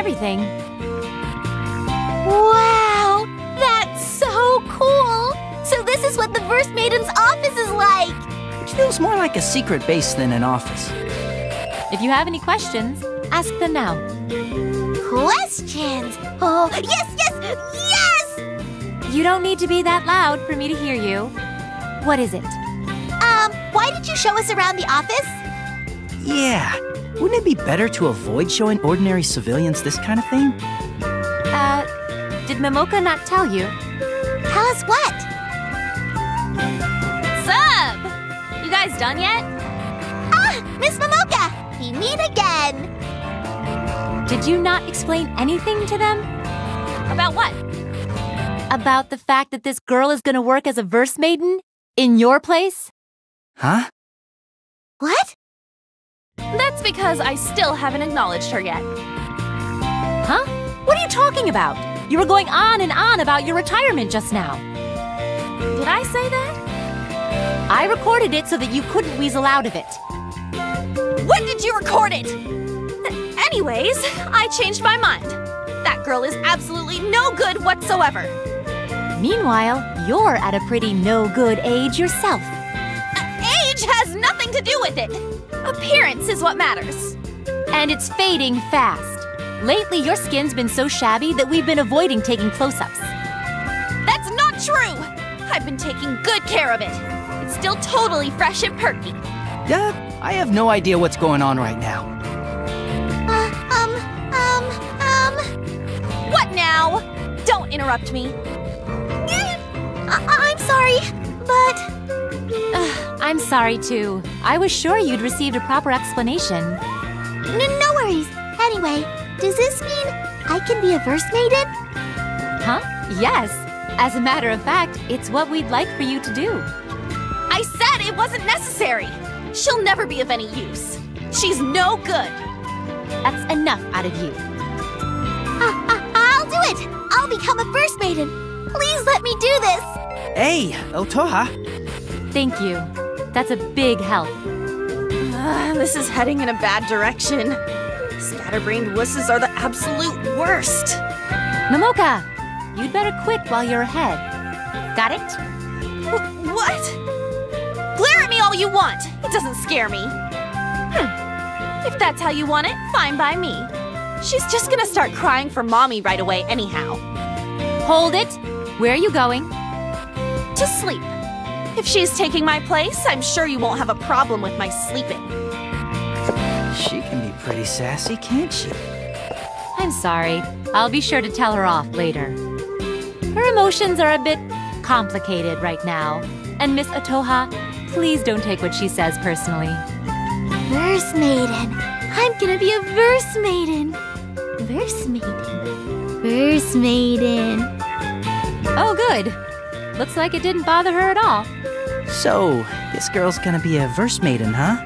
everything. Wow! That's so cool! So this is what the Verse Maiden's office is like! It feels more like a secret base than an office. If you have any questions, ask them now. Questions? Oh, yes, yes, yes! You don't need to be that loud for me to hear you. What is it? Why did you show us around the office? Yeah, wouldn't it be better to avoid showing ordinary civilians this kind of thing? Did Momoka not tell you? Tell us what? Sup? You guys done yet? Ah, Miss Momoka! We meet again! Did you not explain anything to them? About what? About the fact that this girl is gonna work as a Verse Maiden? In your place? Huh? What? That's because I still haven't acknowledged her yet. Huh? What are you talking about? You were going on and on about your retirement just now. Did I say that? I recorded it so that you couldn't weasel out of it. When did you record it? Anyways, I changed my mind. That girl is absolutely no good whatsoever. Meanwhile, you're at a pretty no-good age yourself. Age has nothing to do with it. Appearance is what matters. And it's fading fast. Lately, your skin's been so shabby that we've been avoiding taking close-ups. That's not true! I've been taking good care of it. It's still totally fresh and perky. Yeah, I have no idea what's going on right now. What now? Don't interrupt me. I'm sorry, but... I'm sorry, too. I was sure you'd received a proper explanation. No worries. Anyway, does this mean I can be a Verse Maiden? Huh? Yes. As a matter of fact, it's what we'd like for you to do. I said it wasn't necessary. She'll never be of any use. She's no good. That's enough out of you. I'll do it! I'll become a Verse Maiden! Please let me do this! Hey, Otoha. Thank you. That's a big help. This is heading in a bad direction. Scatterbrained wusses are the absolute worst. Momoka, you'd better quit while you're ahead. Got it? What? Glare at me all you want. It doesn't scare me. If that's how you want it, fine by me. She's just gonna start crying for mommy right away anyhow. Hold it. Where are you going? To sleep. If she's taking my place, I'm sure you won't have a problem with my sleeping. She can be pretty sassy, can't she? I'm sorry. I'll be sure to tell her off later. Her emotions are a bit complicated right now. And Miss Otoha, please don't take what she says personally. Verse Maiden. I'm gonna be a Verse Maiden. Verse Maiden. Verse Maiden. Oh, good. Looks like it didn't bother her at all. So, this girl's gonna be a Verse Maiden, huh?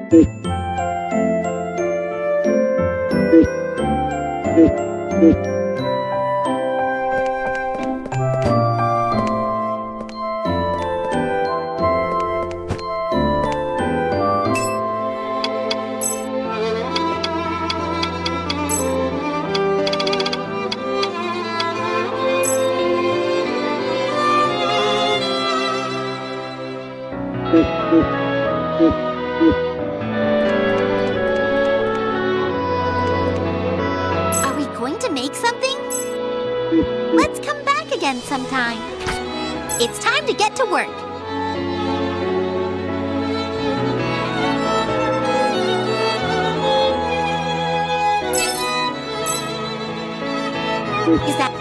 Are we going to make something? Let's come back again sometime. It's time to get to work. Is that...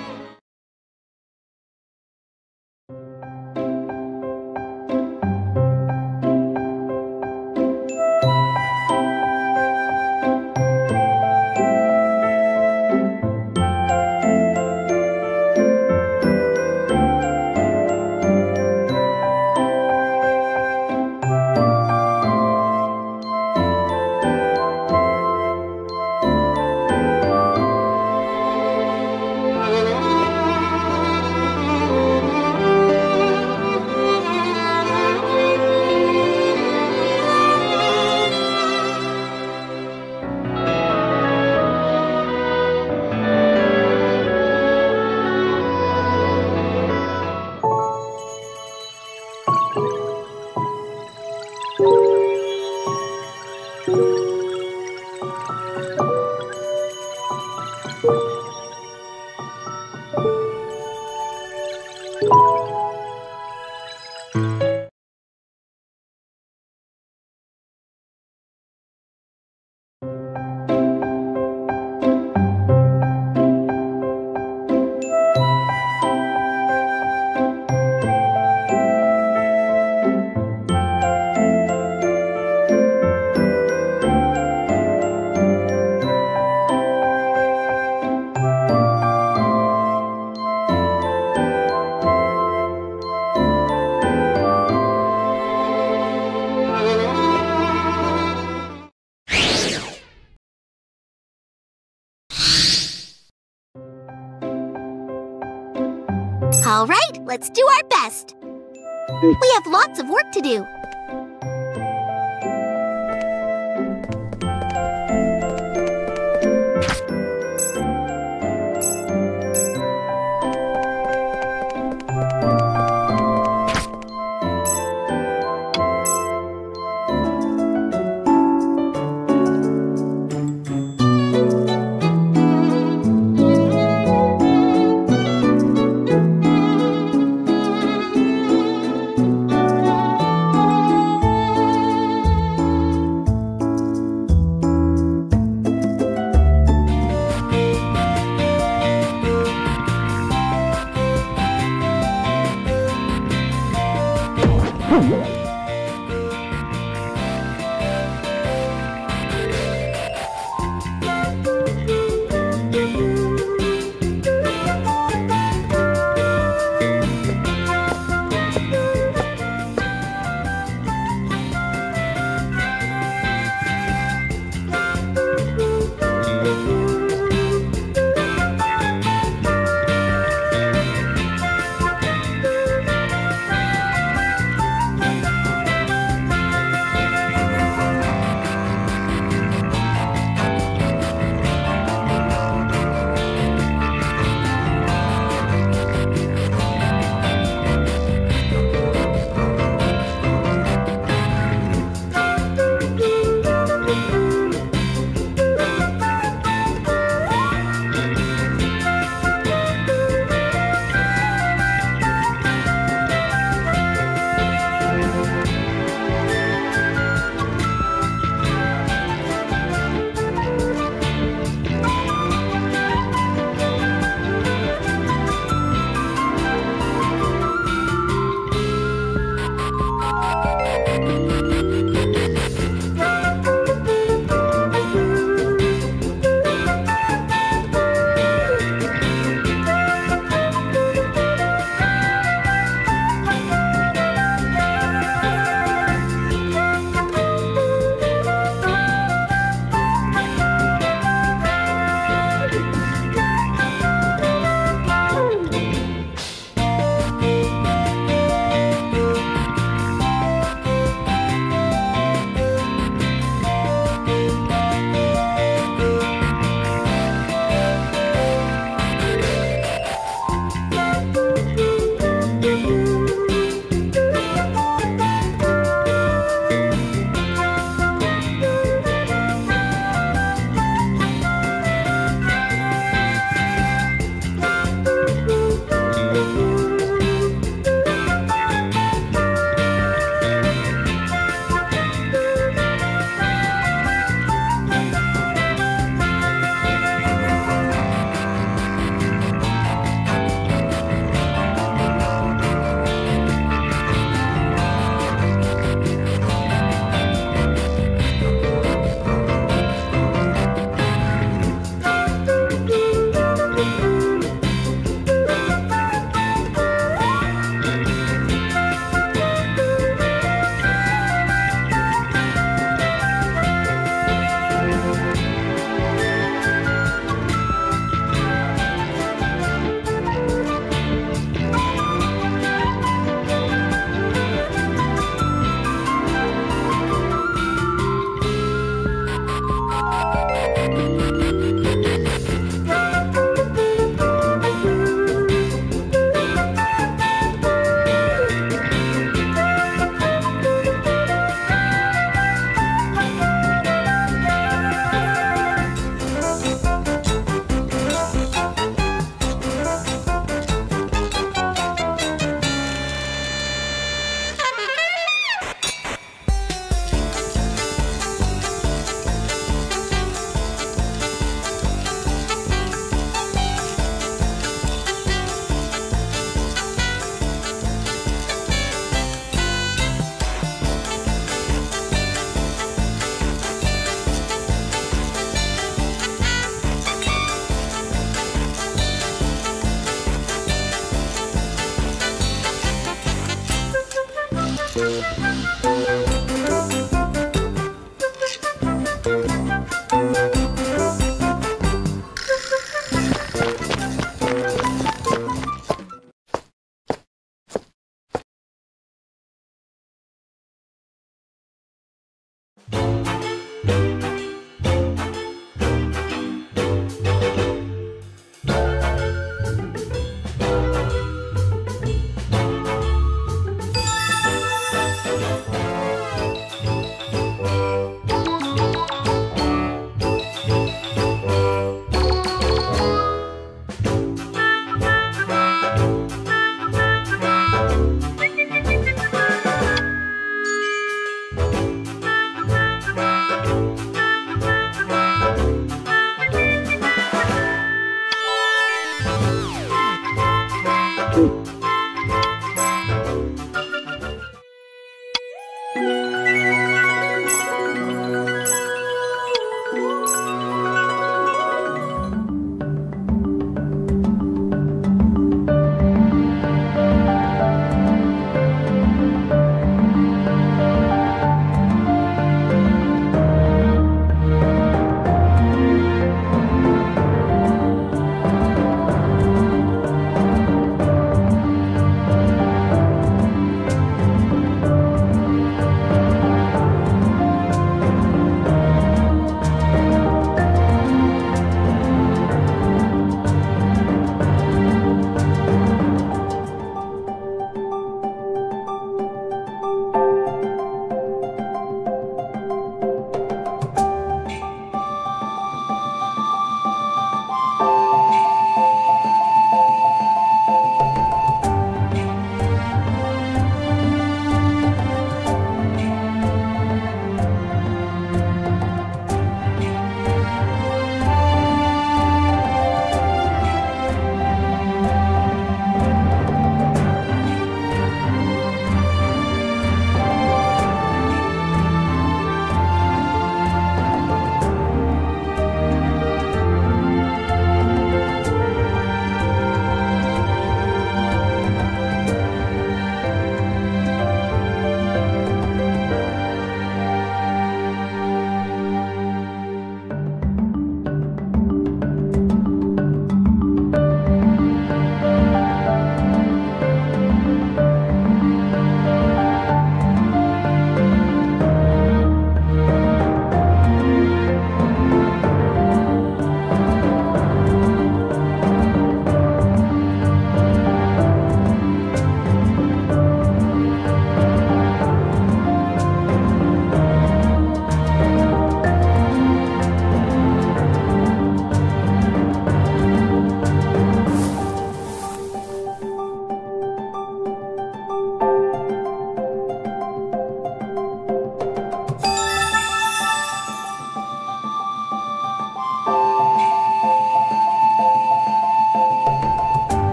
All right, let's do our best. We have lots of work to do.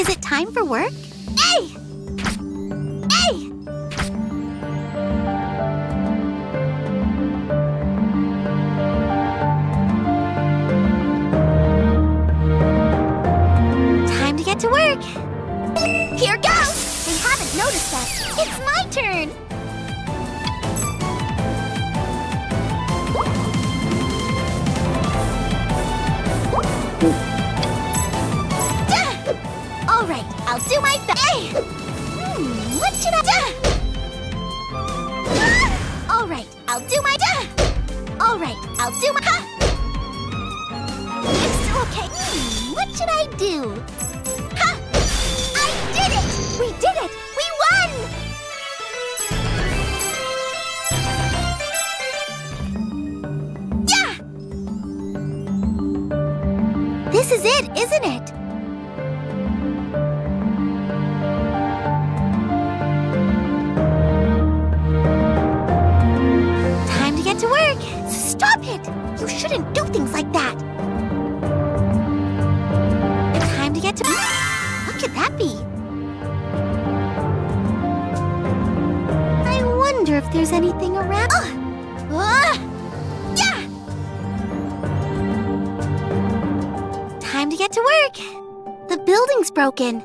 Is it time for work? Hey! Hey! Time to get to work. Here goes! They haven't noticed us. It's my turn. All right, I'll do my best. What should I do? All right, I'll do my. All right, I'll do my. It's still okay. What should I do? Ha! I did it! We did it! We won! Yeah! This is it, isn't it? Time to get to work. Stop it! You shouldn't do things like that. Time to get to... What could that be? I wonder if there's anything around... Yeah! Time to get to work. The building's broken.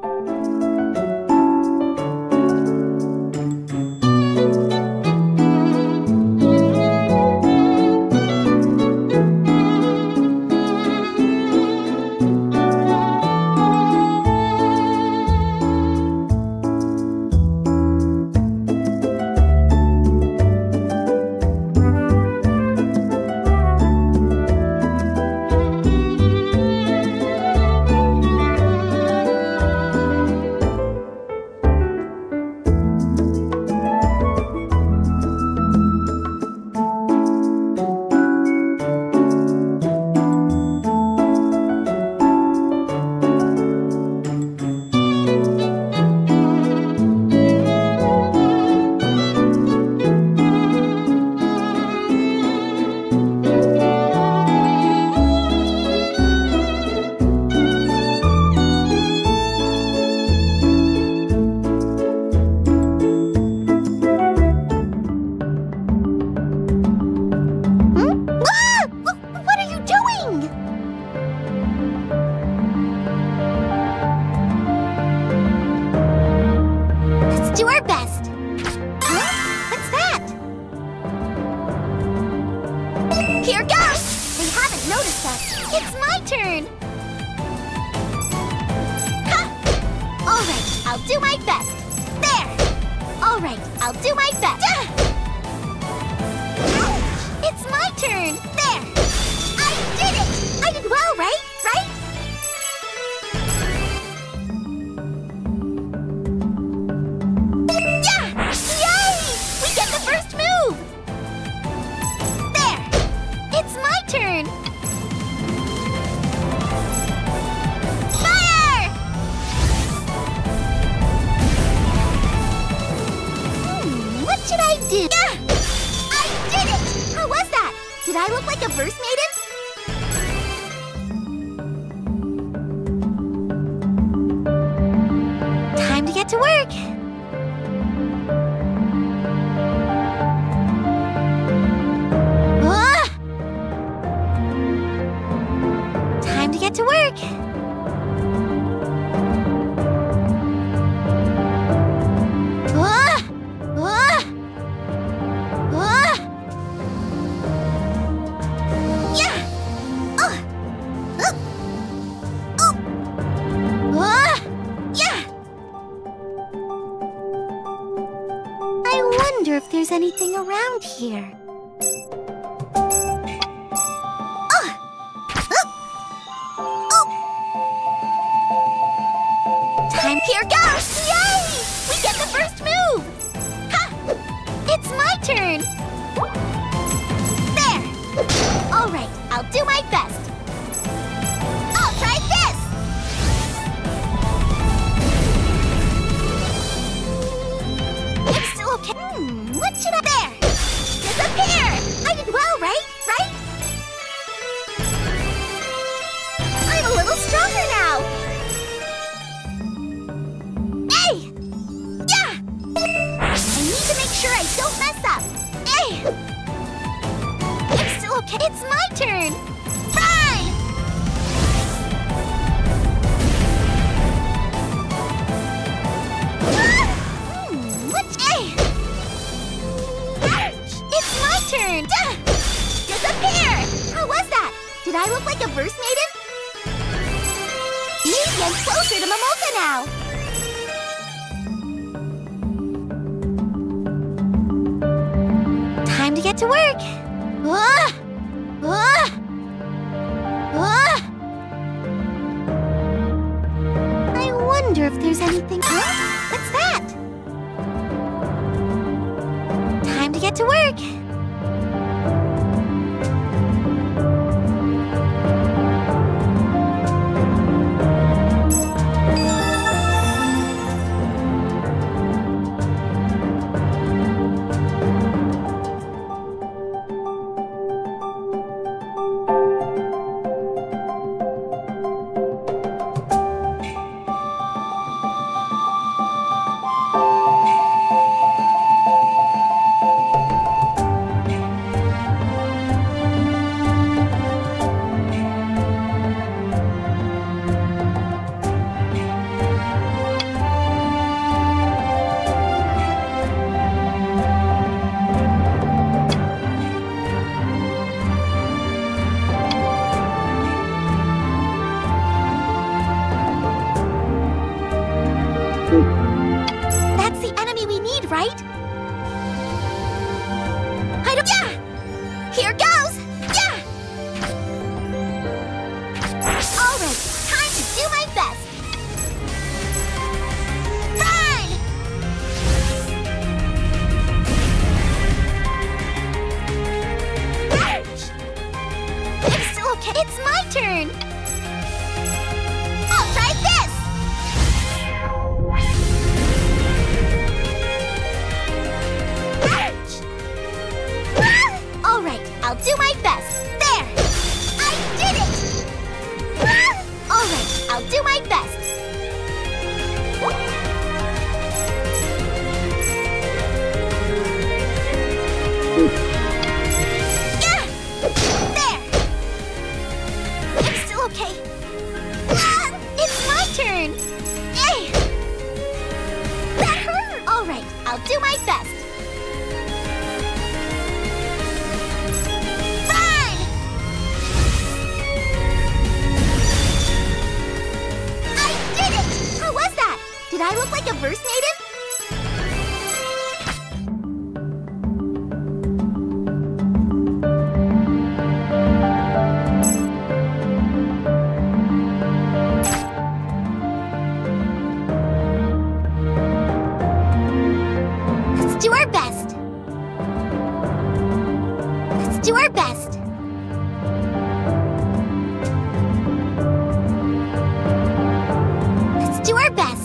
Do our best. Huh? What's that? Here goes! They haven't noticed us. It's my turn. Ha! All right, I'll do my best. There. All right, I'll do my best. It's my turn. There. I did it! I did well, right? Right? Turn. Fire! What should I do? Yeah! I did it! How was that? Did I look like a verse maiden? Time to get to work. Get to work. Yeah. Yeah. I wonder if there's anything around here. Here goes! Yay! We get the first move! Ha! It's my turn! There! All right, I'll do my best. I'll try this! It's still okay. What should I... There! Disappear! I did well, right? Right? I'm a little stronger now! It's my turn! Fine! It's my turn! Disappear! How was that? Did I look like a verse maiden? Maybe I'm closer to Momoko now! Time to get to work! I wonder if there's anything... Huh? What's that? Time to get to work! That's the enemy we need, right? I don't... Yeah! Here goes! Yeah! Alright, time to do my best! Fine! Ouch! It's still okay. It's my turn! I'll try this! I'll do my best. There! I did it! Alright, I'll do my best. Yeah! There! It's still okay. It's my turn! Yay! That hurt! Alright, I'll do my best. Did I look like a verse maiden? Let's do our best. Let's do our best. Let's do our best.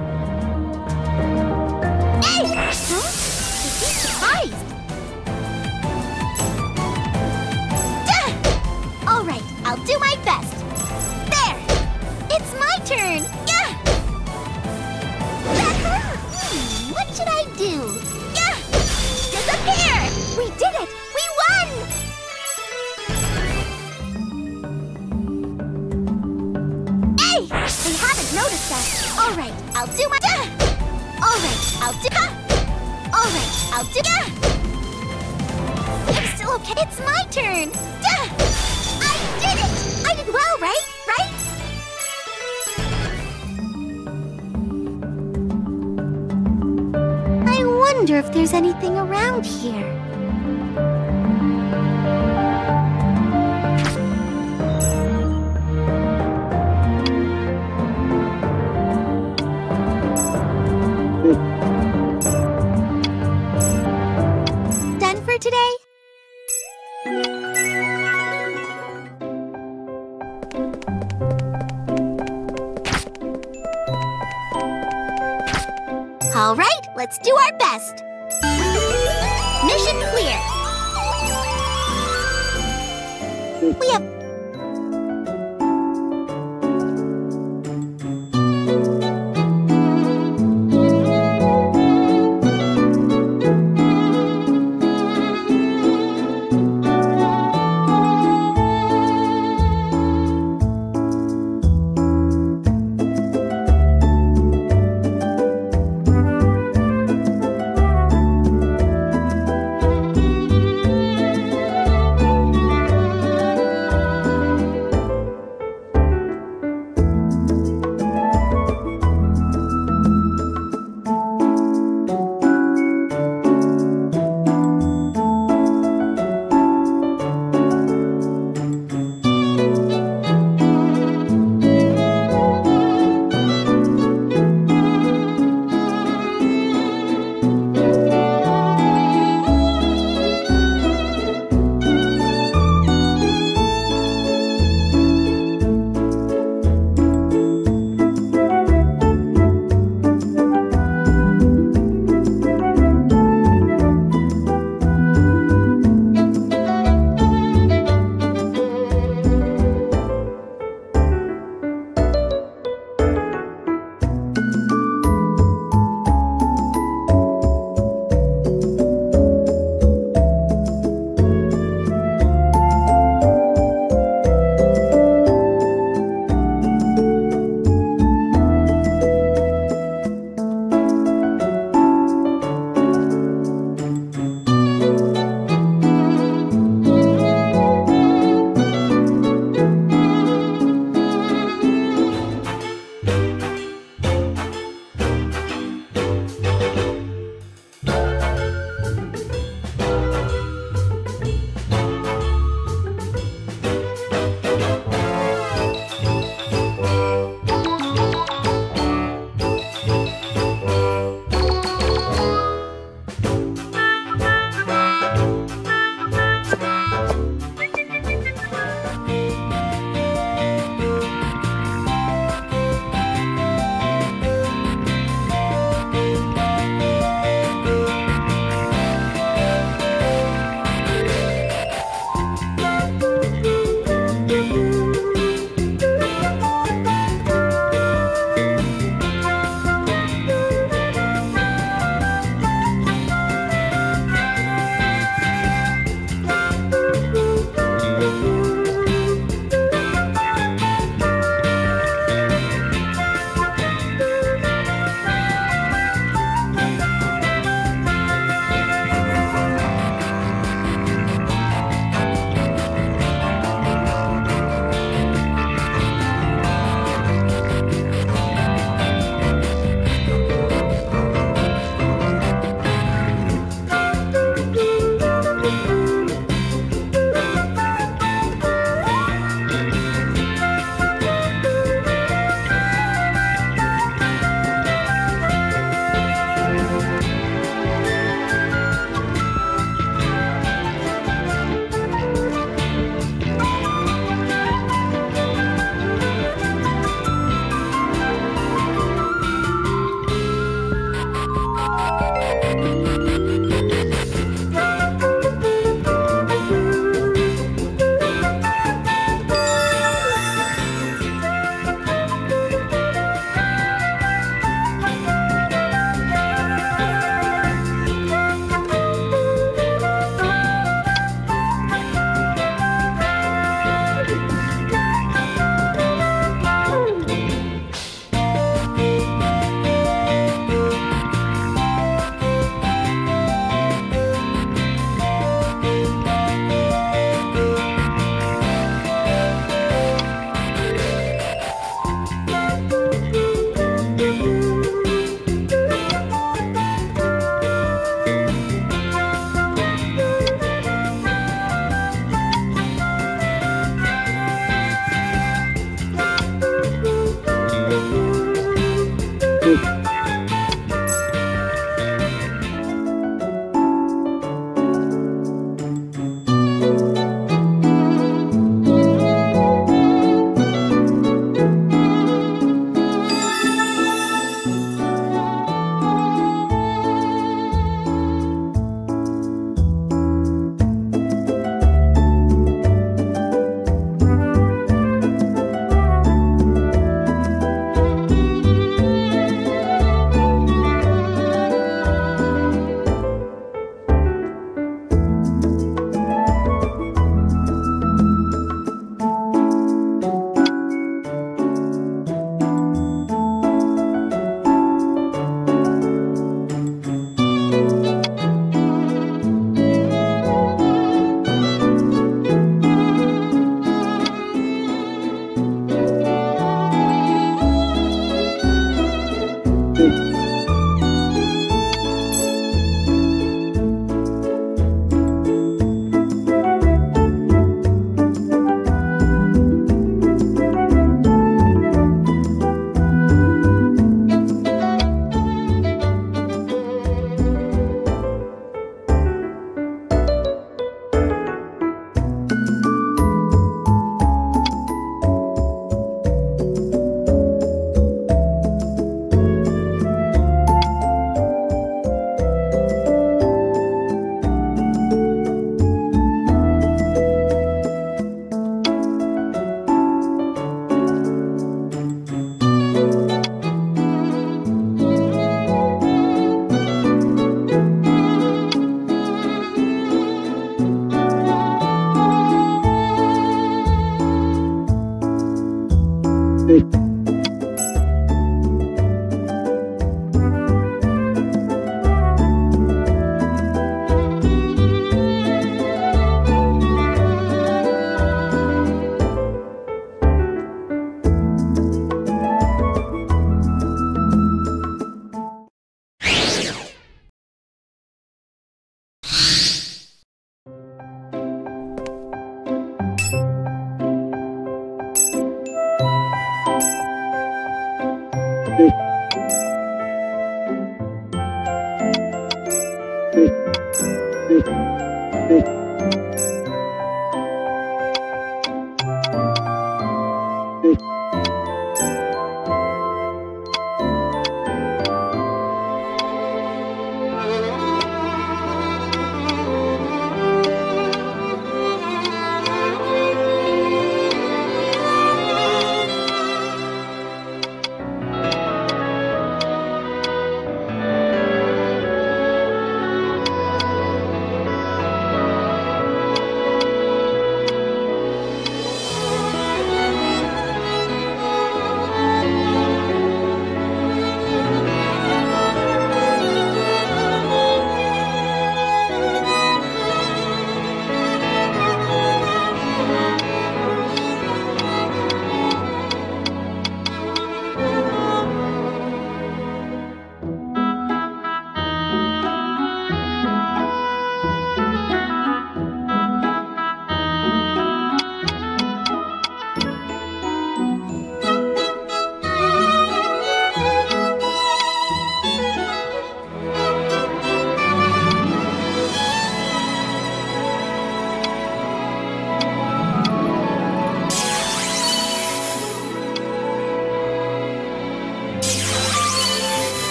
I'll do my best. There! It's my turn! Yeah! That hurt! What should I do? Yeah! Disappear! We did it! We won! Hey! They haven't noticed us. Alright, I'll do my... Alright, I'll do... Alright, I'll do... It's still okay. It's my turn! I did it! I did well, right? I wonder if there's anything around here. Done for today? All right, let's do our best. Mission clear. We have...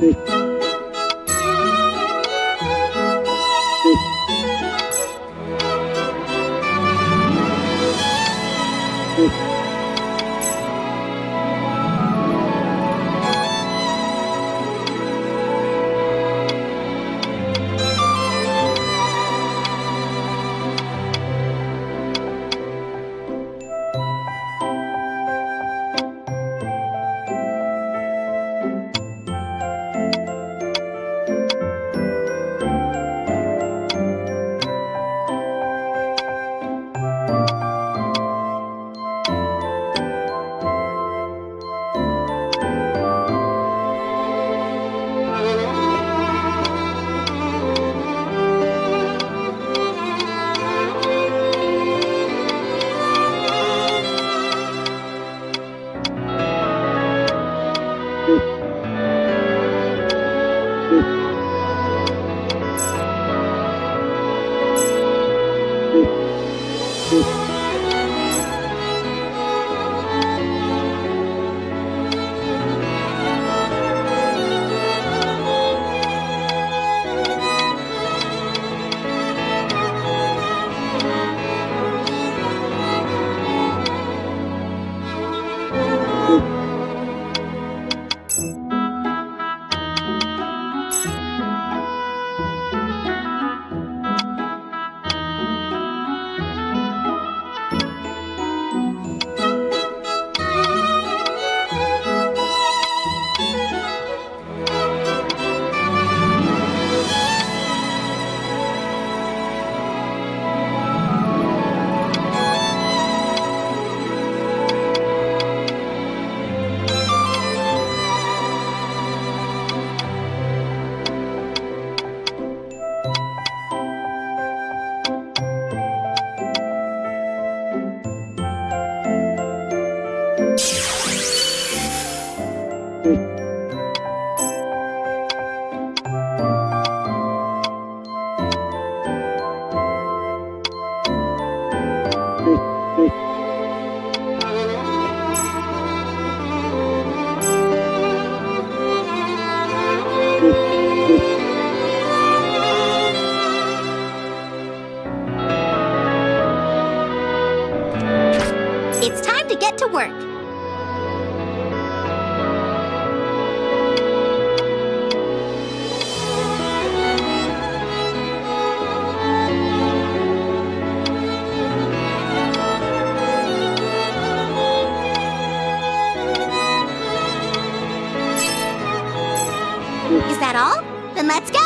It's time to get to work. Is that all? Then let's go!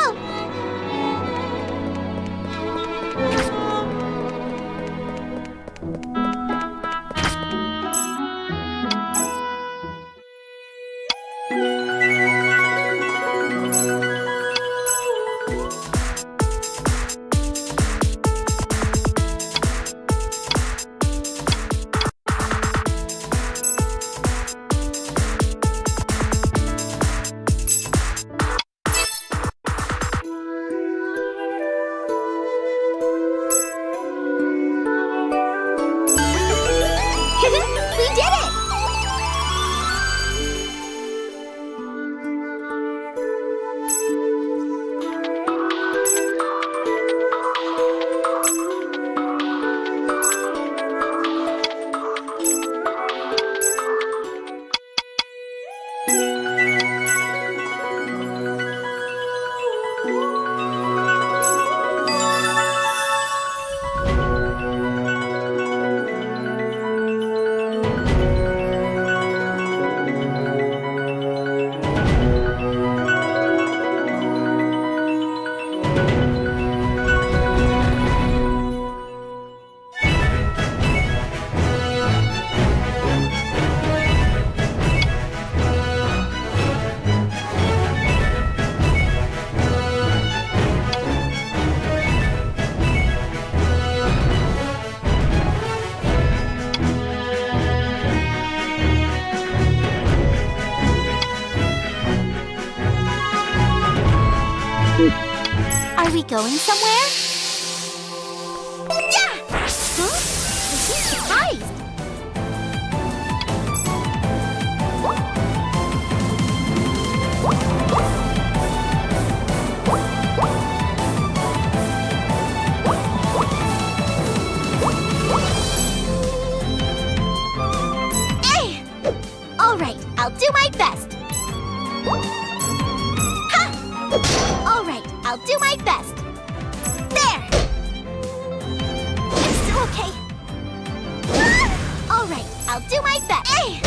We did it! Are we going somewhere? Yeah! Huh? I seem surprised. Ha! All right, I'll do my best. There! It's still okay. All right, I'll do my best. Hey!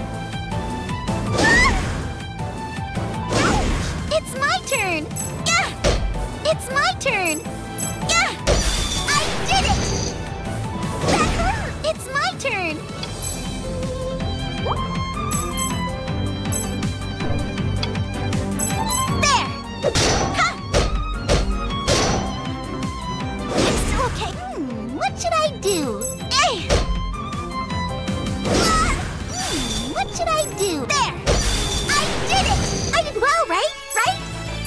It's my turn! Yeah! It's my turn! Yeah! I did it! That hurt! It's my turn! There! Ha! It's still okay. What should I do? Hey! What should I do? There! I did it! I did well, right? Right?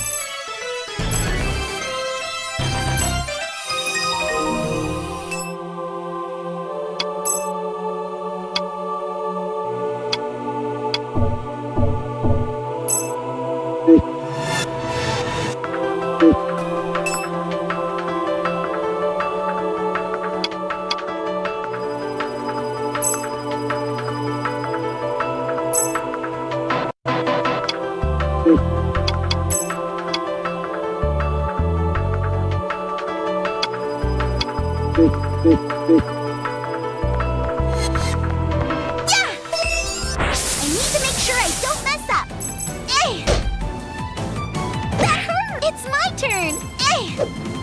Yeah! I need to make sure I don't mess up. Hey! That hurt! It's my turn. Hey!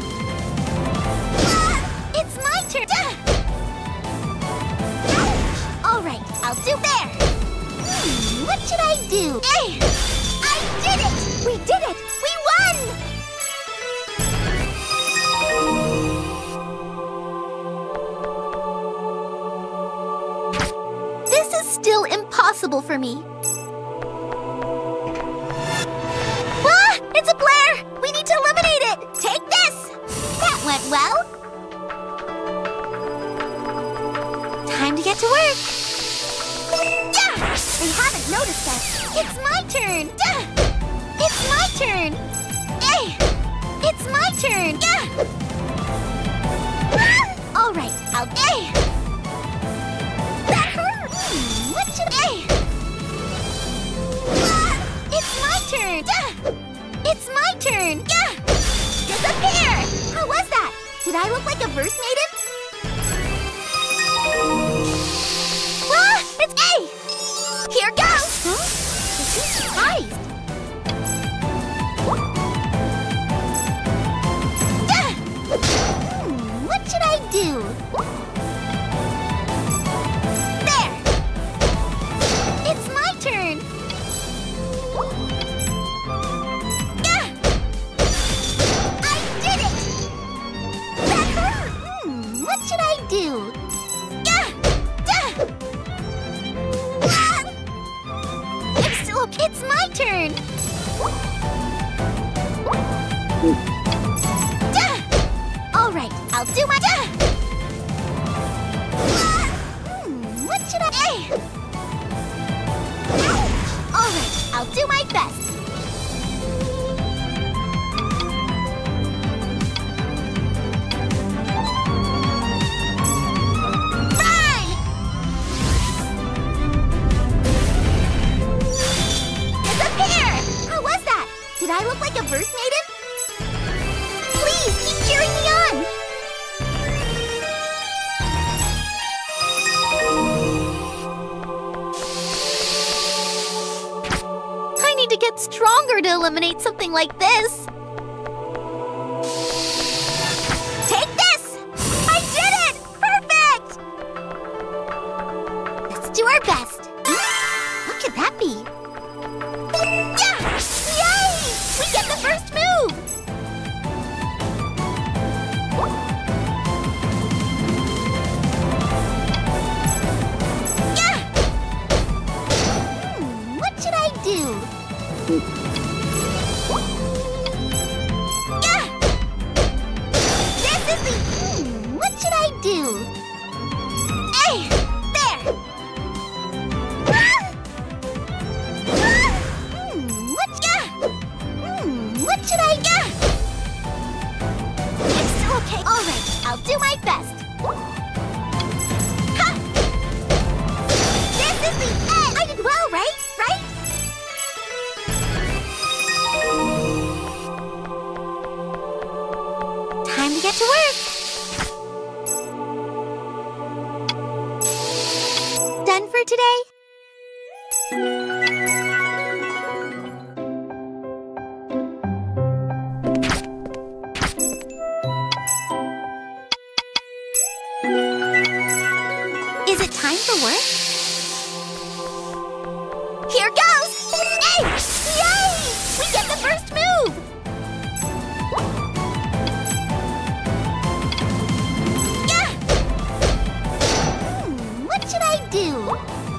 It's my turn. All right, I'll do there. What should I do? Hey! I did it! We did it! We won! This is still impossible for me. Ah! It's a Blair! We need to eliminate it! Take this! That went well. Time to get to work. Yeah! They haven't noticed us. It's my turn. Yeah! It's my turn. Hey! It's my turn. Yeah! All right, I'll... Hey! That hurt! What should I... It's my turn! Yeah! It's my turn! Yeah! Disappear! How was that? Did I look like a verse maiden? Ah! It's A! Here goes! Huh? Is he surprised? What should I do? There! It's my turn! Yeah! I did it! That hurt! What should I do? Yeah! It's still okay. It's my turn! All right, I'll do my... What should I... Hey! All right, I'll do my best. Run! Disappear! How was that? Did I look like a verse maiden? Please, keep cheering me on! I need to get stronger to eliminate something like this. Take this! I did it! Perfect! Let's do our best. What could that be? Yeah! Yay! We get the first move! What should I do? Yeah! This is the... what should I do? Hey! There! What? Yeah! What should I... Yeah! It's still okay. All right, I'll do my best. Ha! This is the end! I did well, right? Right? to get to work. Done for today? Is it time for work? Here goes! Hey! Yay! We get the first move! Yeah! What should I do?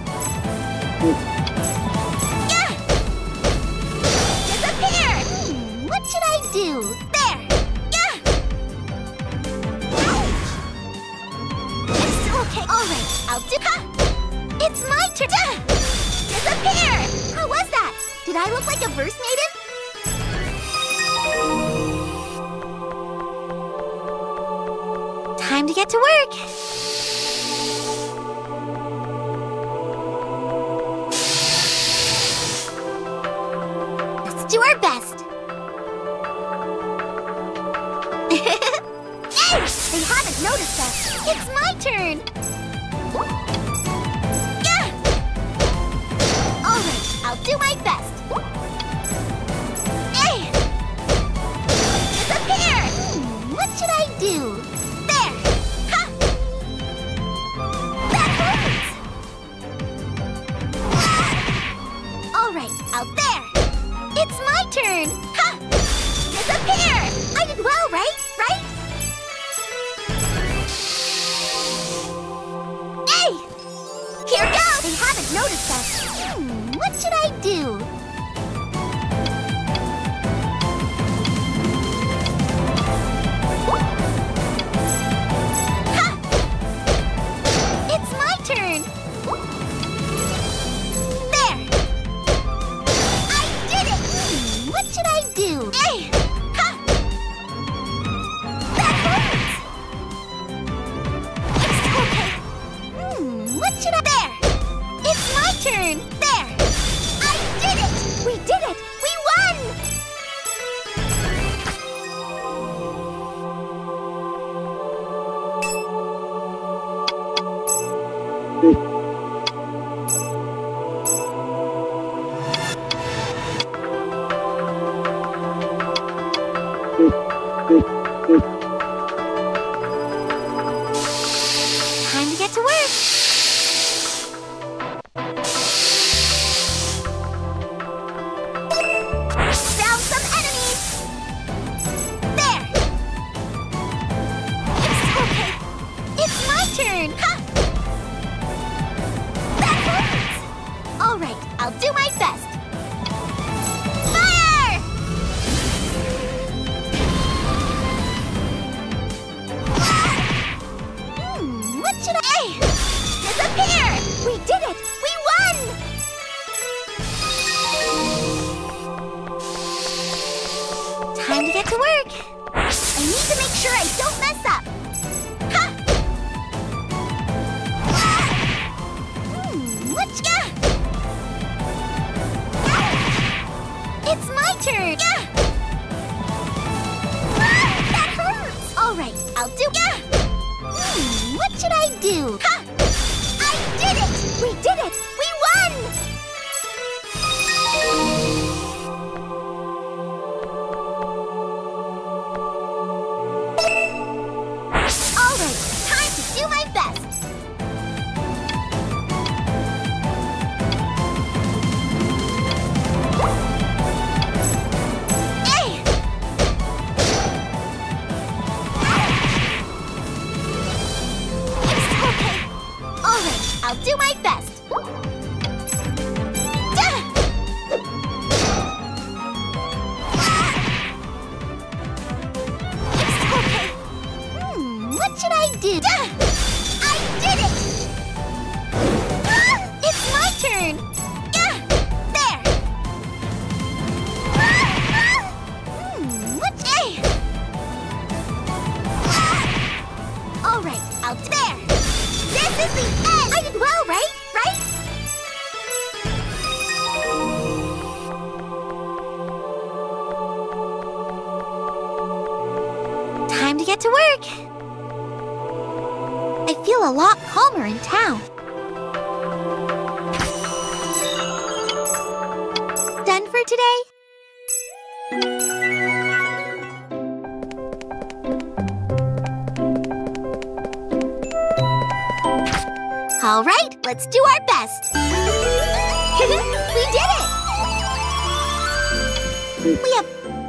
Yeah! Disappear! What should I do? There! Yeah! It's okay. All right, I'll do. Ha! It's my turn. Yeah! Disappear! How was that? Did I look like a verse maiden? Time to get to work. Let's do our best. Hey! They haven't noticed us. It's my turn. Yeah! All right, I'll do my best. Hey! Disappear! What should I do? There! Ha! That hurts! Ah! All right, out there! It's my turn! Ha! Disappear! I did well, right? Right? Hey! Here goes! They haven't noticed us. What should I do? Ha! It's my turn! There! I did it! What should I do? Hey! Ha! That hurts! It's okay. What should I... There! It's my turn! There! I did it! We did it! We won! Time to get to work. Found some enemies. There. It's okay. It's my turn. Ha! That hurts. All right, I'll do my best. Fire! What should I... Hey! Disappear! We did it! We won! Time to get to work. I need to make sure I don't mess up. Ha! What? Yeah! It's my turn. Yeah! That hurts. All right, I'll do. Yeah! What should I do? Ha! I did it! We did it! We won! All right, time to do my best. Hey! It's okay. get to work. I feel a lot calmer in town. Done for today? All right, let's do our best. We did it! We have...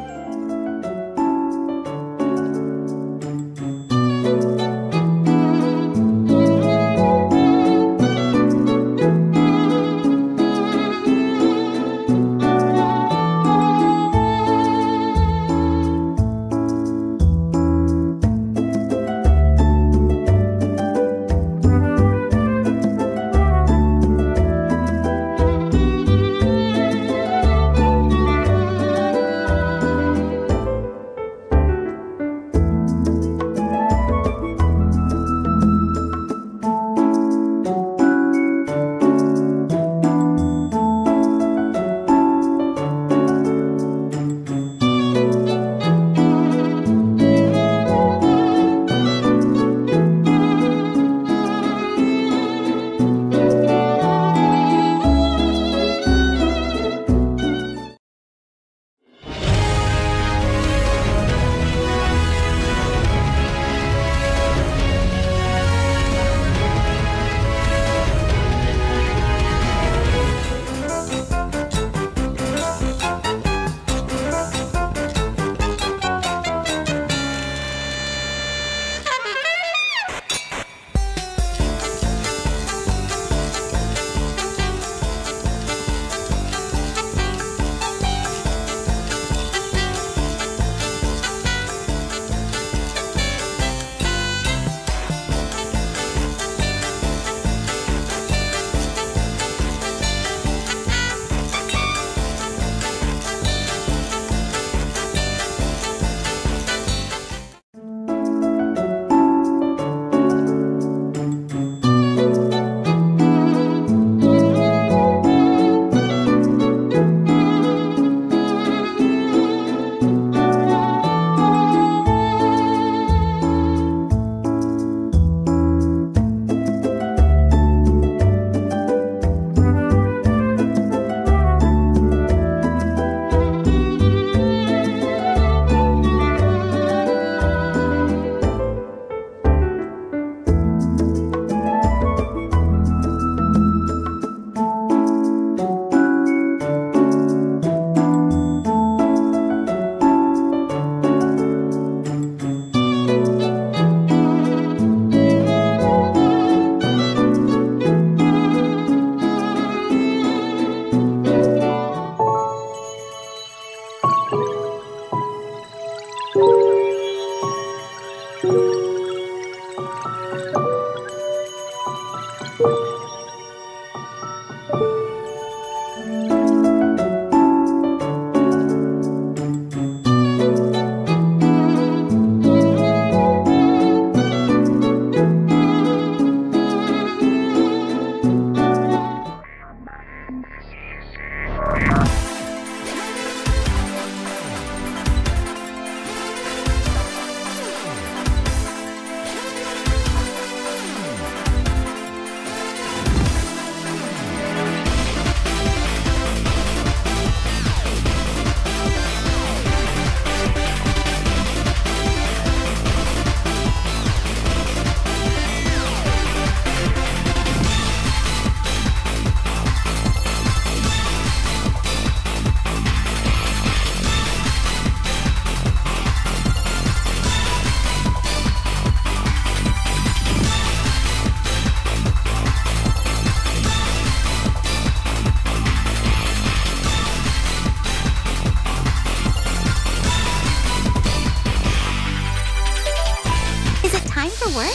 work?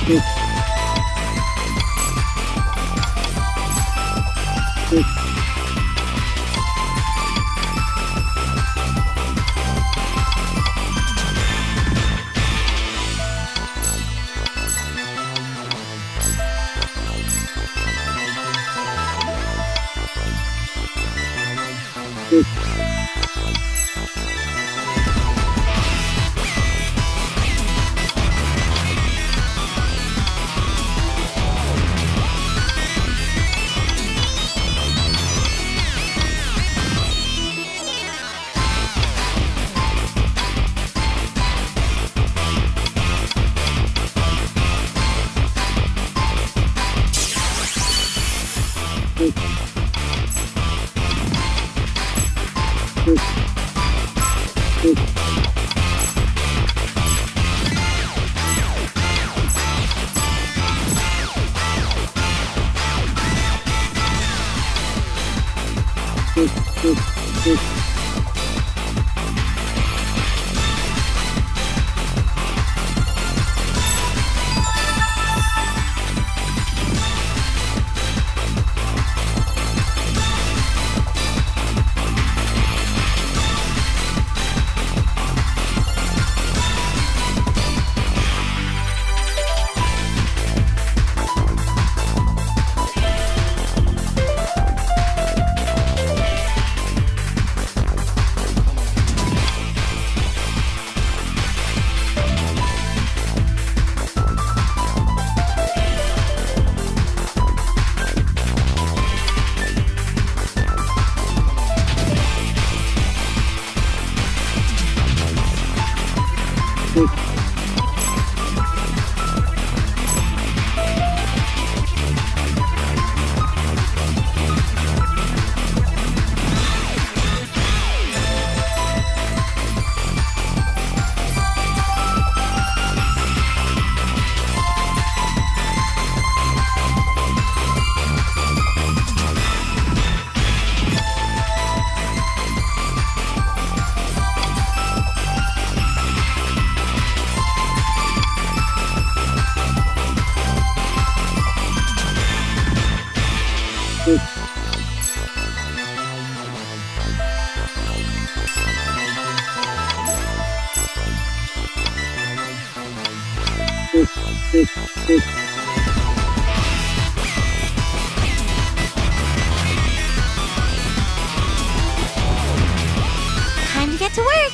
Time to get to work.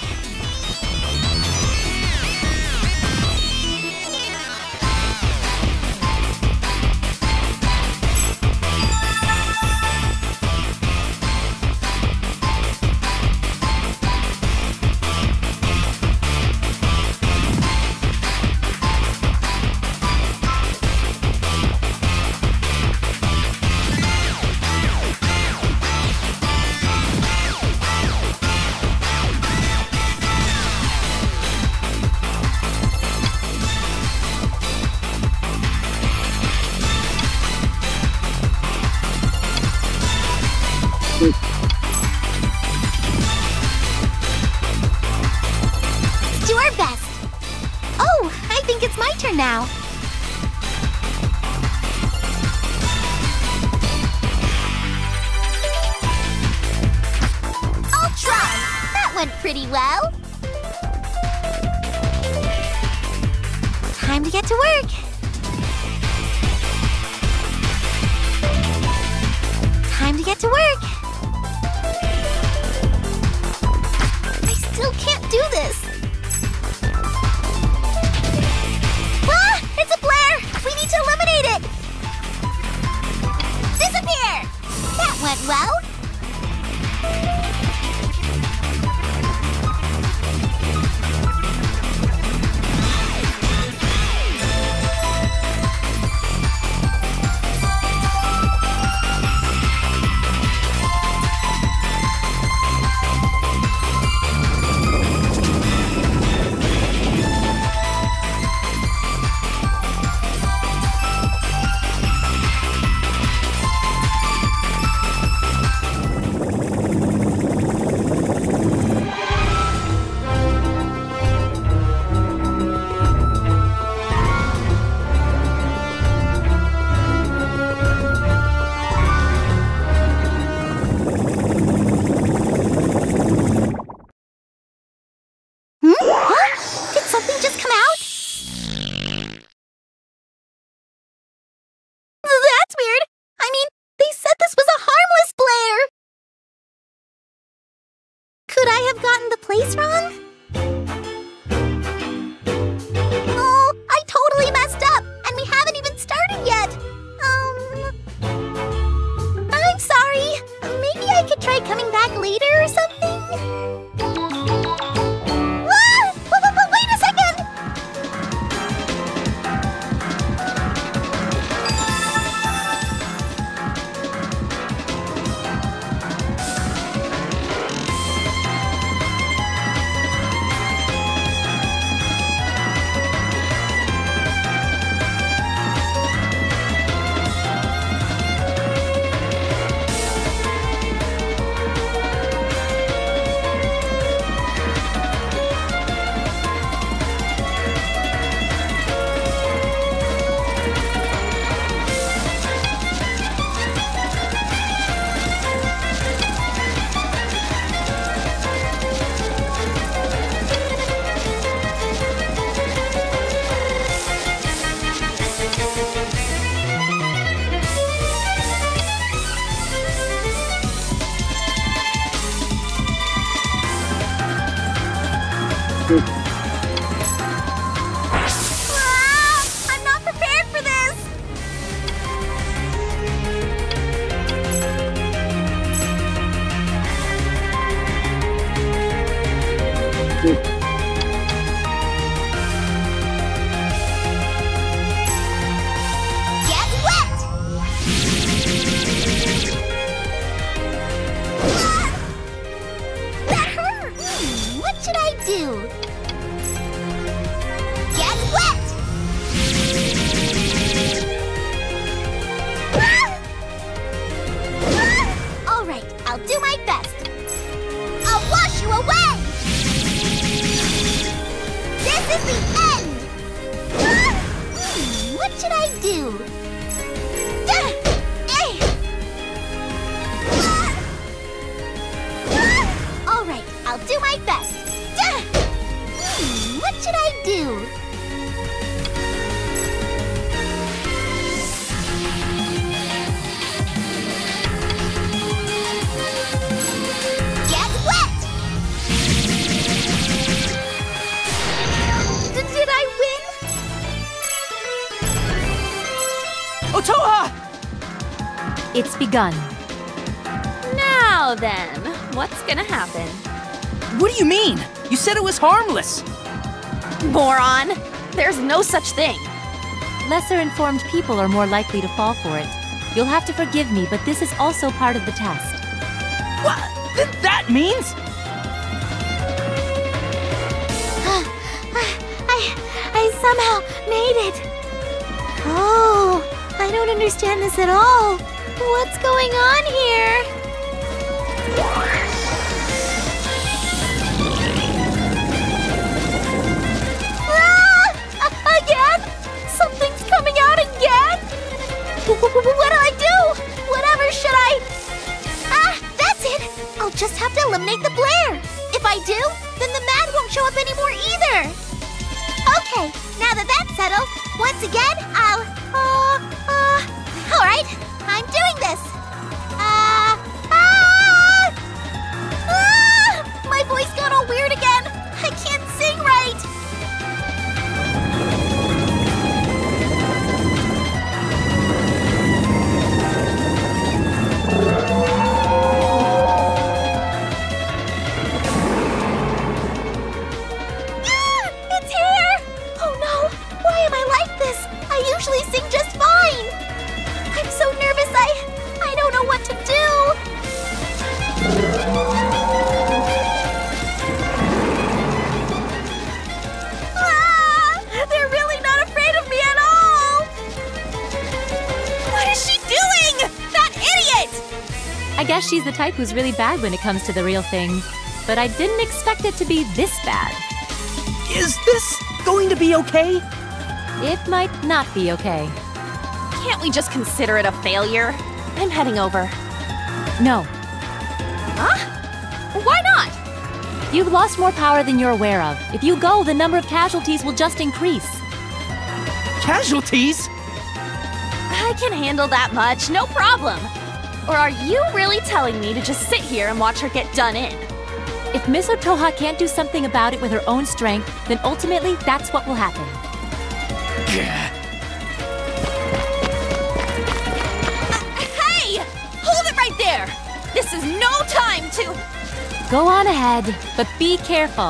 Do our best. Oh, I think it's my turn now. I'll try. That went pretty well. Time to get to work. Time to get to work. I still can't do this. Ah! It's a flare! We need to eliminate it! Disappear! That went well. place wrong? Oh, I totally messed up, and we haven't even started yet. I'm sorry. Maybe I could try coming back later or something? Ah! Wait a second! I'm not prepared for this! Get wet! That hurt! What should I do? Get wet! All right, I'll do my best. I'll wash you away! This is the end! What should I do? All right, I'll do my best. What should I do? Get wet! Did I win? Otoha! It's begun. Now then, what's gonna happen? What do you mean? You said it was harmless. Moron! There's no such thing. Lesser informed people are more likely to fall for it. You'll have to forgive me, but this is also part of the test. What? Then that means? I somehow made it. Oh, I don't understand this at all. What's going on here? Again? Something's coming out again? What do I do? Whatever should I... that's it! I'll just have to eliminate the Blair. If I do, then the Mad won't show up anymore either. Okay, now that that's settled, once again, I'll... Alright, I'm doing this. My voice got all weird again. I can't sing right. It's here! Oh no! Why am I like this? I usually sing just fine! I'm so nervous, I don't know what to do! They're really not afraid of me at all! What is she doing? That idiot! I guess she's the type who's really bad when it comes to the real thing. But I didn't expect it to be this bad. Is this going to be okay? It might not be okay. Can't we just consider it a failure? I'm heading over. No, Huh? Why not? you've lost more power than you're aware of. If you go, the number of casualties will just increase. Casualties? I can handle that much, no problem. Or are you really telling me to just sit here and watch her get done in? If Miss Otoha can't do something about it with her own strength, then ultimately that's what will happen. Hey! Hold it right there! This is no time to... Go on ahead, but be careful.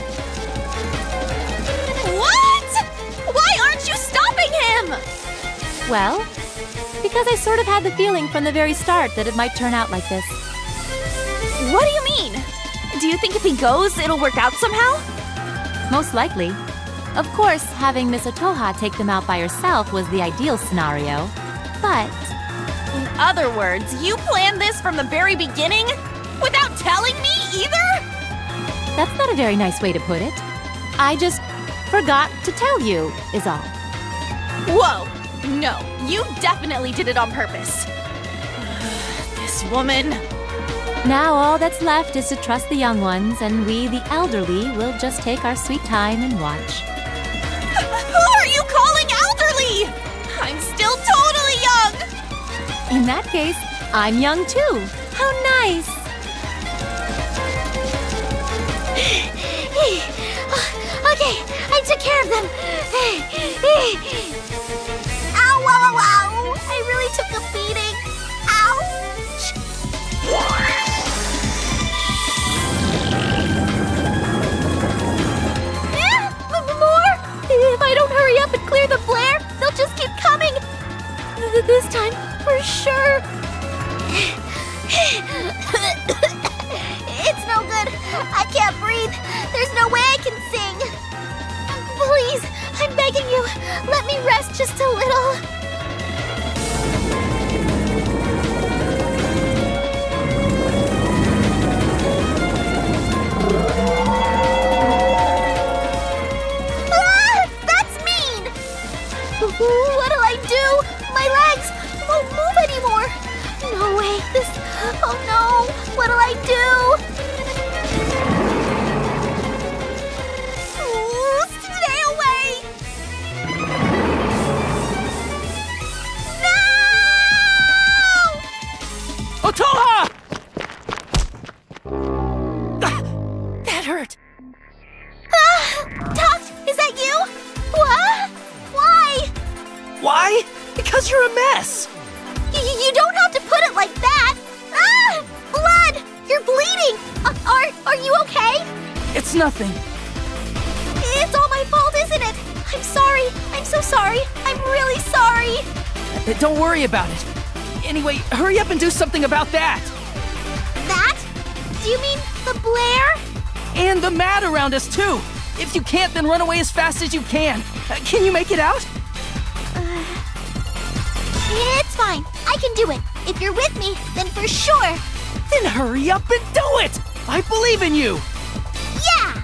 What? Why aren't you stopping him? Well, because I sort of had the feeling from the very start that it might turn out like this. What do you mean? Do you think if he goes, it'll work out somehow? Most likely. Of course, having Miss Otoha take them out by herself was the ideal scenario. But In other words, you planned this from the very beginning? Without telling me either? that's not a very nice way to put it. I just forgot to tell you, is all. Whoa! No, you definitely did it on purpose. This woman... Now all that's left is to trust the young ones, and we, the elderly, will just take our sweet time and watch. Who are you calling elderly? I'm still totally young! In that case, I'm young too. How nice! Okay, I took care of them. Ow, wow, wow, wow. I really took a beating. Ouch. More? If I don't hurry up and clear the flare, they'll just keep coming. This time, for sure. It's no good. I can't breathe. There's no way I can sing. Please, I'm begging you. Let me rest just a little. Ah, that's mean. What'll I do? My legs won't move anymore. No way. Oh no. What'll I do? Stay away! No! Otoha! That hurt. Toct, is that you? What? Why? Why? Because you're a mess. You don't have to put it like that. Ah! Blood! You're bleeding. Are you okay? It's nothing. It's all my fault, isn't it? I'm sorry. I'm so sorry. I'm really sorry. Don't worry about it. Anyway, hurry up and do something about that. That? Do you mean the Blair? And the mat around us, too. If you can't, then run away as fast as you can. Can you make it out? It's fine. I can do it. If you're with me, then for sure. Then hurry up and do it! I believe in you! Yeah!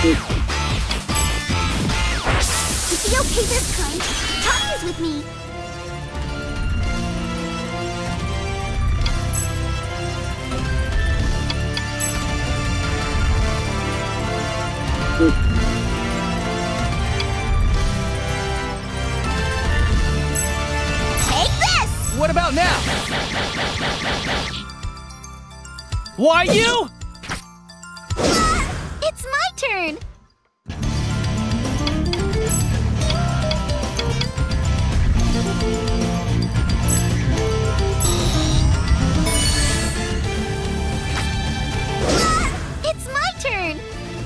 be okay this time. Talk is with me. Take this! What about now? Why you? It's my turn! It's my turn!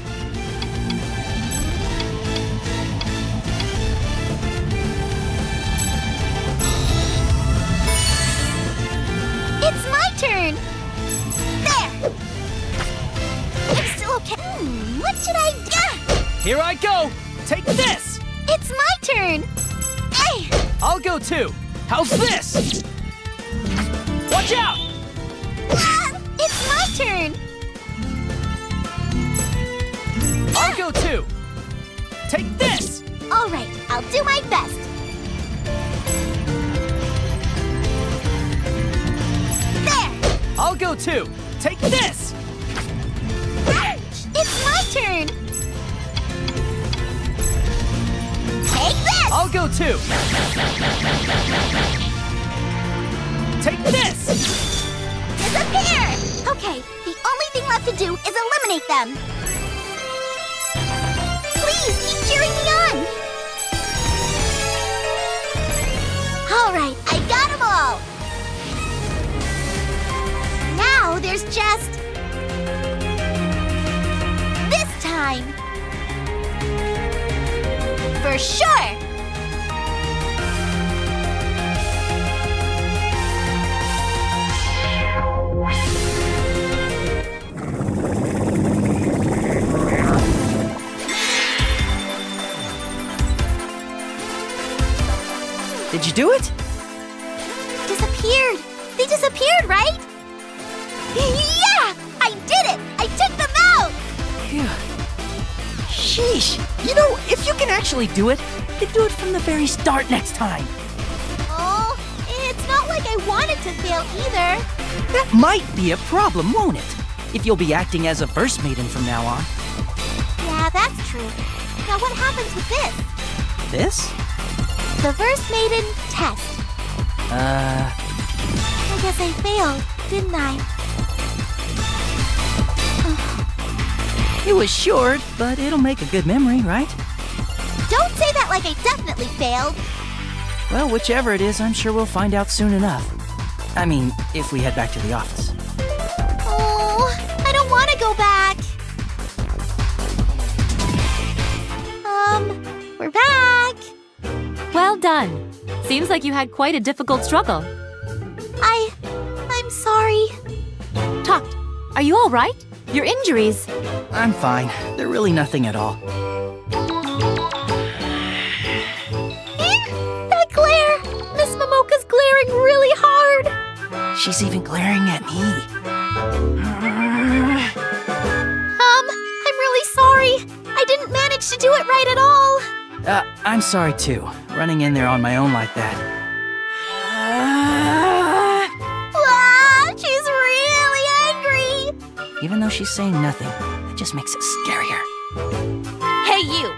It's my turn! There! I'm still okay. What should I do? Here I go! Take this! It's my turn! Hey! I'll go too! How's this? Watch out! It's my turn! I'll go too! Take this! Alright, I'll do my best. There! I'll go too! Take this! It's my turn! Take this! I'll go too! Take this! Disappear! Okay, the only thing left to do is eliminate them. Please, keep cheering me on! Alright, I got them all! Now there's just... this time! For sure! Did you do it? Disappeared! They disappeared, right? Yeah! I did it! I took them out! Phew. Sheesh. You know, if you can actually do it, then do it from the very start next time. Oh, it's not like I wanted to fail either. That might be a problem, won't it? If you'll be acting as a verse maiden from now on. Yeah, that's true. Now what happens with this? This? The Verse Maiden test. I guess I failed, didn't I? It was short, but it'll make a good memory, right? Don't say that like I definitely failed. Well, whichever it is, I'm sure we'll find out soon enough. I mean, if we head back to the office. Oh, I don't want to go back. We're back. Well done. Seems like you had quite a difficult struggle. I'm sorry. Tucked, are you all right? Your injuries. I'm fine. They're really nothing at all. That glare! Miss Momoka's glaring really hard. She's even glaring at me. I'm really sorry. I didn't manage to do it right at all. I'm sorry too, running in there on my own like that. Wow, she's really angry. Even though she's saying nothing, it just makes it scarier. Hey, you!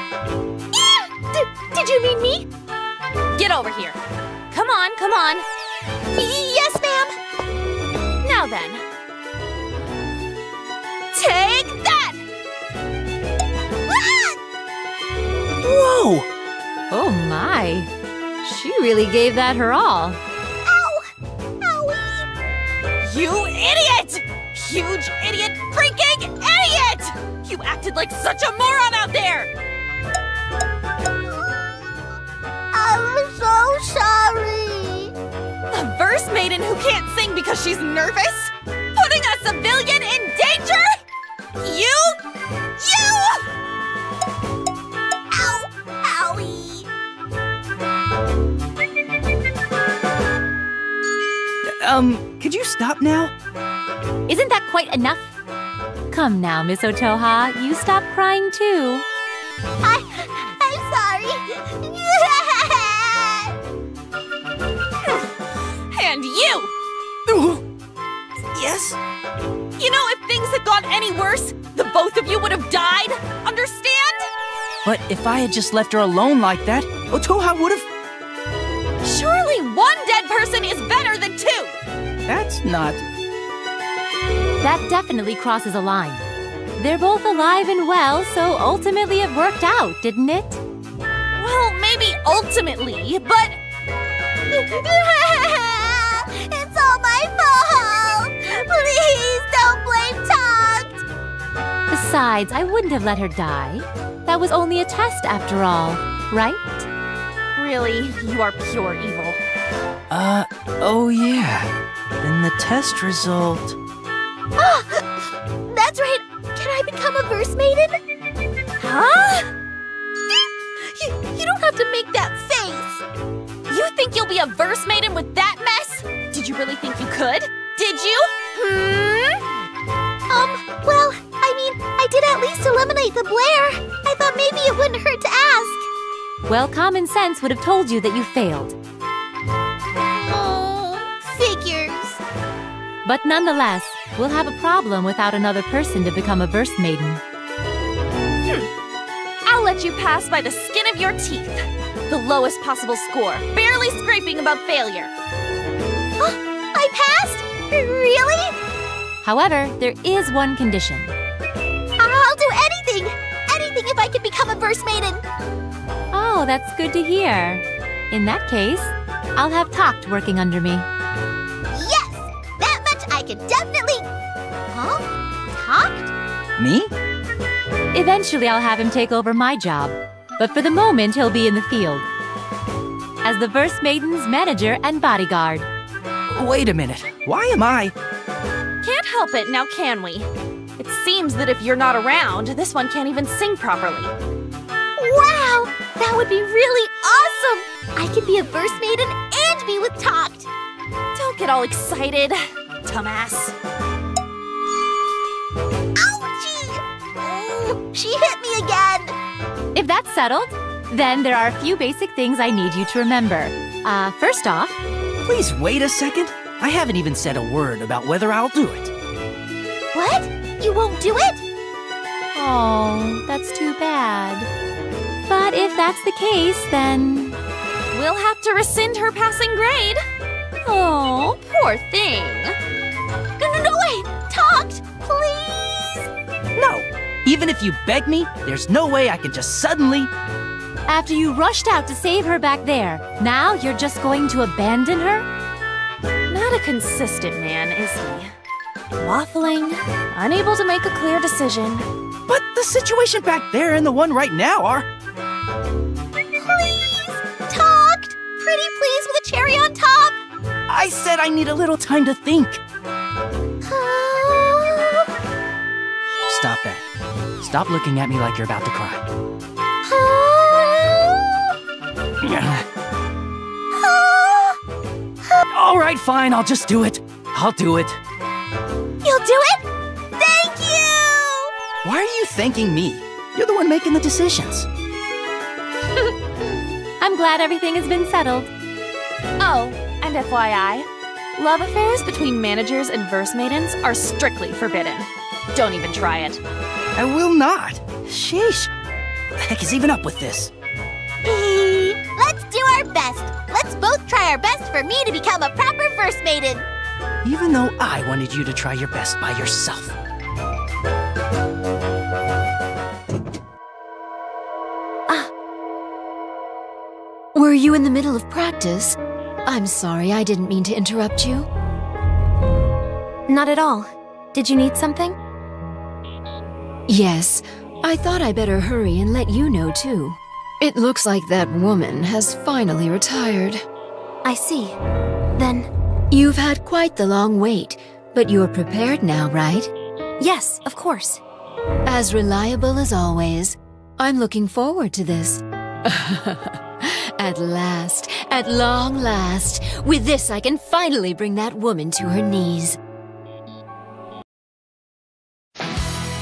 Did you mean me? Get over here. Come on, come on. Yes, ma'am. Now then. Take that! Whoa! Oh my. She really gave that her all. Ow! Owie! You idiot! Huge idiot, freaking idiot! You acted like such a moron out there! I'm so sorry. A verse maiden who can't sing because she's nervous? Putting a civilian in danger? You! Ow! Owie! Could you stop now? Isn't that quite enough? Come now, Miss Otoha, you stop crying too. I'm sorry. And you! Yes? You know, if things had gone any worse, the both of you would have died. Understand? But if I had just left her alone like that, Otoha would have... Surely one dead person is better than two! That's not... That definitely crosses a line. They're both alive and well, so ultimately it worked out, didn't it? Well, maybe ultimately, but... It's all my fault. Please don't blame Toct. Besides, I wouldn't have let her die. That was only a test after all, right? Really, you are pure evil. Oh yeah. Then the test result... That's right. Can I become a verse maiden? Huh? You don't have to make that face. You think you'll be a verse maiden with that mess? Did you really think you could? Did you? Well, I mean, I did at least eliminate the Blair. I thought maybe it wouldn't hurt to ask. Well, common sense would have told you that you failed. Oh, figures. But nonetheless, we'll have a problem without another person to become a verse maiden. I'll let you pass by the skin of your teeth. The lowest possible score, barely scraping above failure. I passed? Really? However, there is one condition. I'll do anything. Anything if I can become a verse maiden. Oh, that's good to hear. In that case, I'll have Toct working under me. Yes! That much I can definitely... Huh? Toct? Me? Eventually, I'll have him take over my job. But for the moment, he'll be in the field. As the Verse Maiden's manager and bodyguard. Wait a minute. Why am I... Can't help it, now can we? It seems that if you're not around, this one can't even sing properly. Wow! That would be really awesome! I could be a verse maiden and be with Toct! Don't get all excited, dumbass. Ouchie! Oh, she hit me again! If that's settled, then there are a few basic things I need you to remember. First off... Please wait a second. I haven't even said a word about whether I'll do it. What? You won't do it? Oh, that's too bad. But if that's the case, then... We'll have to rescind her passing grade. Oh, poor thing. No way! Toct! Please! No! Even if you beg me, there's no way I can just suddenly... After you rushed out to save her back there, now you're just going to abandon her? Not a consistent man, is he? Waffling, unable to make a clear decision. But the situation back there and the one right now are... Please! Toct! Pretty please with a cherry on top! I said I need a little time to think. Stop that. Stop looking at me like you're about to cry. All right, fine, I'll just do it. I'll do it. You'll do it? Thank you! Why are you thanking me? You're the one making the decisions. I'm glad everything has been settled. Oh, and FYI, love affairs between managers and verse maidens are strictly forbidden. Don't even try it. I will not. Sheesh. What the heck is even up with this? Let's do our best. Let's both try our best for me to become a proper verse maiden. Even though I wanted you to try your best by yourself. Were you in the middle of practice? I'm sorry, I didn't mean to interrupt you. Not at all. Did you need something? Yes, I thought I better hurry and let you know too. It looks like that woman has finally retired. I see. Then... You've had quite the long wait, but you're prepared now, right? Yes, of course. As reliable as always. I'm looking forward to this. At last, at long last, with this I can finally bring that woman to her knees.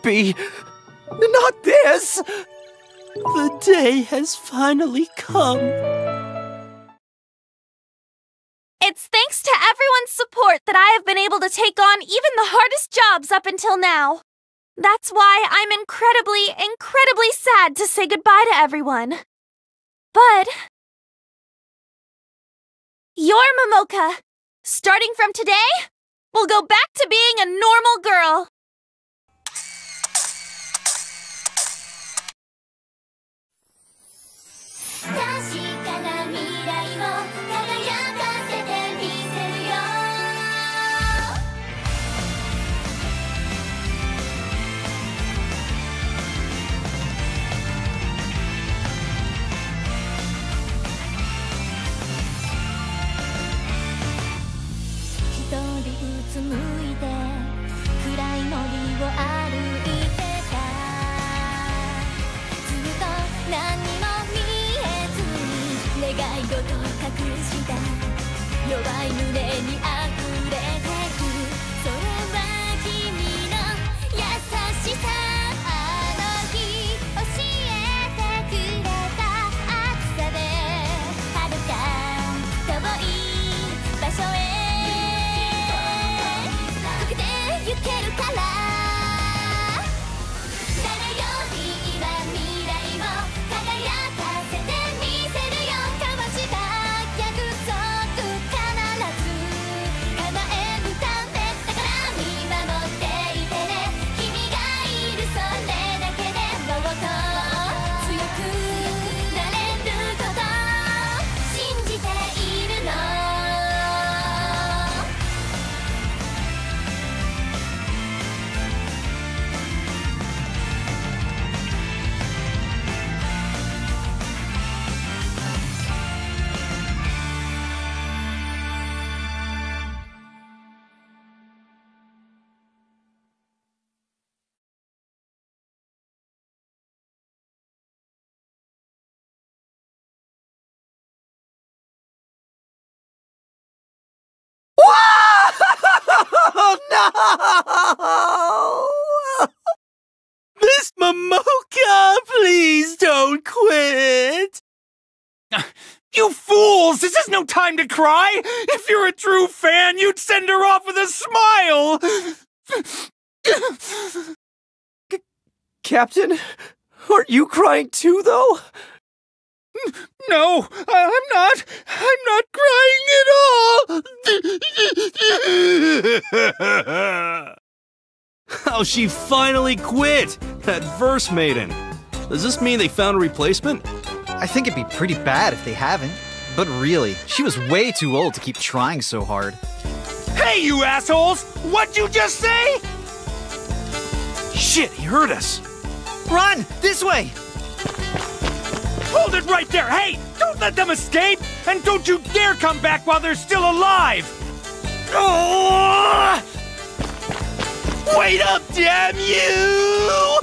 be. Not this! The day has finally come. It's thanks to everyone's support that I have been able to take on even the hardest jobs up until now. That's why I'm incredibly, incredibly sad to say goodbye to everyone. But your Momoka, starting from today, will go back to being a normal girl. No! Miss Momoka, please don't quit! You fools! This is no time to cry! If you're a true fan, you'd send her off with a smile! Captain, aren't you crying too, though? No, I'm not. I'm not crying at all. Oh, she finally quit. That verse maiden. Does this mean they found a replacement? I think it'd be pretty bad if they haven't. But really, she was way too old to keep trying so hard. Hey, you assholes! What'd you just say? Shit, he heard us. Run! This way! Hold it right there! Hey! Don't let them escape! And don't you dare come back while they're still alive! Oh! Wait up, damn you!